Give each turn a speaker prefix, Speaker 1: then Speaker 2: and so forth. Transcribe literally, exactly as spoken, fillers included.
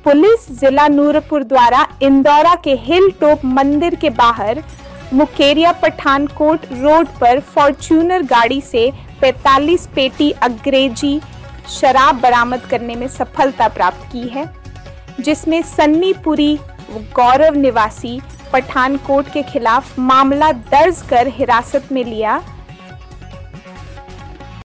Speaker 1: police जिला नूरपुर द्वारा इंदौरा के हिल टॉप मंदिर के बाहर मुकेरिया पठानकोट रोड पर फॉर्च्यूनर गाड़ी से पैंतालीस पेटी अंग्रेजी शराब बरामद करने में सफलता प्राप्त की है, जिसमें सन्नीपुरी गौरव निवासी पठानकोट के खिलाफ मामला दर्ज कर हिरासत में लिया